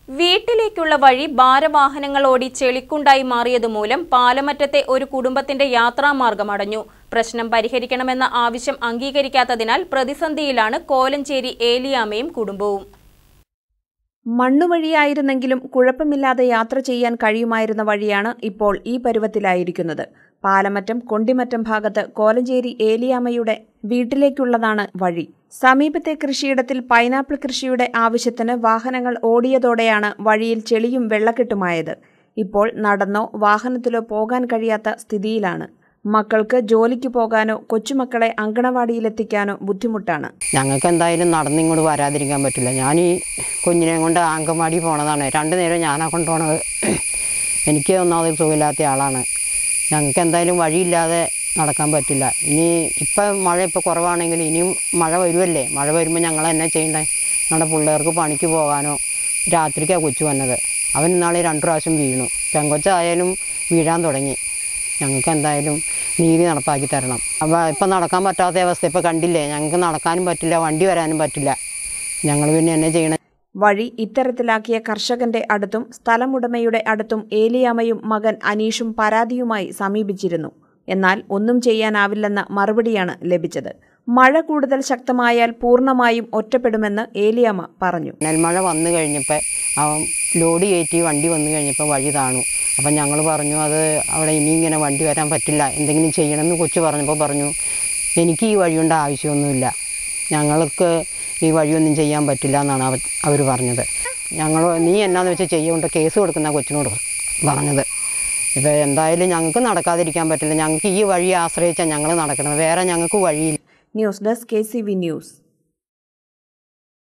വീട്ടിലേക്കുള്ള വഴി ഭാരവാഹനങ്ങൾ ഓടി ചെളിക്കുണ്ടായി മാറിയതുമൂലം പാലമറ്റത്തെ ഒരു കുടുംബത്തിന്റെ യാത്രാമാർഗം അടഞ്ഞു. പ്രശ്നം പരിഹരിക്കണമെന്ന ആവശ്യം അംഗീകരിക്കാത്തതിനാൽ പ്രതിസന്ധിയിലാണ് കോലഞ്ചേരി ഏലിയാമ്മയും കുടുംബവും. മണ്ണുവഴിയായിരുന്നെങ്കിലും കുഴപ്പമില്ലാതെ യാത്ര ചെയ്യാൻ കഴിയുമായിരുന്ന വഴിയാണ് ഇപ്പോൾ ഈ പരുവത്തിലായിരിക്കുന്നത്. പാലമറ്റം കൊണ്ടിമറ്റം ഭാഗത്ത് കോലഞ്ചേരി ഏലിയാമ്മയുടെ വീട്ടിലേക്കുള്ളതാണ് വഴി. സമീപത്തെ കൃഷിയിടത്തിൽ പൈനാപ്പിൾ കൃഷിയുടെ ആവശ്യത്തിന് വാഹനങ്ങൾ ഓടിയതോടെയാണ് വഴിയിൽ ചെളിയും വെള്ളക്കെട്ടുമായത്. ഇപ്പോൾ നടന്നോ വാഹനത്തിലോ പോകാൻ കഴിയാത്ത സ്ഥിതിയിലാണ്. മക്കൾക്ക് ജോലിക്ക് പോകാനോ കൊച്ചുമക്കളെ അങ്കണവാടിയിലെത്തിക്കാനോ ബുദ്ധിമുട്ടാണ്. ഞങ്ങൾക്ക് എന്തായാലും നടന്നിങ്ങോട്ട് വരാതിരിക്കാൻ പറ്റില്ല. ഞാൻ ഈ കുഞ്ഞിനെ കൊണ്ട് അങ്കണവാടി പോണതാണ്. 2 നേരം ഞാനാ കൊണ്ടുപോണത്. എനിക്ക് ഒന്നാമത് സുഖമില്ലാത്ത ആളാണ്. ഞങ്ങൾക്ക് എന്തായാലും വഴിയില്ലാതെ നടക്കാൻ പറ്റില്ല. മഴ ഇപ്പോൾ കുറവാണെങ്കിൽ ഇനിയും മഴ വരുമല്ലേ. മഴ വരുമ്പോൾ ഞങ്ങൾ എന്നാ ചെയ്യണ്ടേ? ഞങ്ങളുടെ പിള്ളേർക്ക് പണിക്ക് പോകാനോ. രാത്രിക്കാണ് കൊച്ചു വന്നത്. അവൻ ഇന്നാളെ 2 പ്രാവശ്യം വീണു. പെങ്കൊച്ചായാലും വീഴാൻ തുടങ്ങി. ഞങ്ങൾക്ക് എന്തായാലും നീതി നടപ്പാക്കി തരണം. അപ്പോൾ ഇപ്പം നടക്കാൻ പറ്റാത്ത അവസ്ഥ ഇപ്പോൾ കണ്ടില്ലേ. ഞങ്ങൾക്ക് നടക്കാനും പറ്റില്ല, വണ്ടി വരാനും പറ്റില്ല. ഞങ്ങൾ പിന്നെ എന്നെ ചെയ്യണം? വഴി ഇത്തരത്തിലാക്കിയ കർഷകന്റെ അടുത്തും സ്ഥലമുടമയുടെ അടുത്തും ഏലിയാമ്മയും മകൻ അനീഷും പരാതിയുമായി സമീപിച്ചിരുന്നു. എന്നാൽ ഒന്നും ചെയ്യാനാവില്ലെന്ന മറുപടിയാണ് ലഭിച്ചത്. മഴ കൂടുതൽ ശക്തമായാൽ പൂർണ്ണമായും ഒറ്റപ്പെടുമെന്ന് ഏലിയാമ്മ പറഞ്ഞു. നെൽമഴ വന്നു കഴിഞ്ഞപ്പോൾ ലോഡ് കയറ്റി വണ്ടി വന്നു കഴിഞ്ഞപ്പോൾ വഴി താണു. അപ്പം ഞങ്ങൾ പറഞ്ഞു അത് അവിടെ ഇനി ഇങ്ങനെ വണ്ടി വരാൻ പറ്റില്ല, എന്തെങ്കിലും ചെയ്യണമെന്ന് കൊച്ചു പറഞ്ഞപ്പോൾ പറഞ്ഞു എനിക്ക് ഈ വഴിയുണ്ട് ആവശ്യമൊന്നുമില്ല, ഞങ്ങൾക്ക് ഈ വഴിയൊന്നും ചെയ്യാൻ പറ്റില്ല എന്നാണ് അവർ പറഞ്ഞത്. നീ എന്നാന്ന് വെച്ചാൽ ചെയ്യുകൊണ്ട് കേസ് കൊടുക്കുന്ന കൊച്ചിനോട് പറഞ്ഞത്. ഇപ്പോൾ എന്തായാലും ഞങ്ങൾക്ക് നടക്കാതിരിക്കാൻ പറ്റില്ല. ഞങ്ങൾക്ക് ഈ വഴി ആശ്രയിച്ചാൽ ഞങ്ങൾ നടക്കണം, വേറെ ഞങ്ങൾക്ക് വഴിയില്ല. News desk KCV news.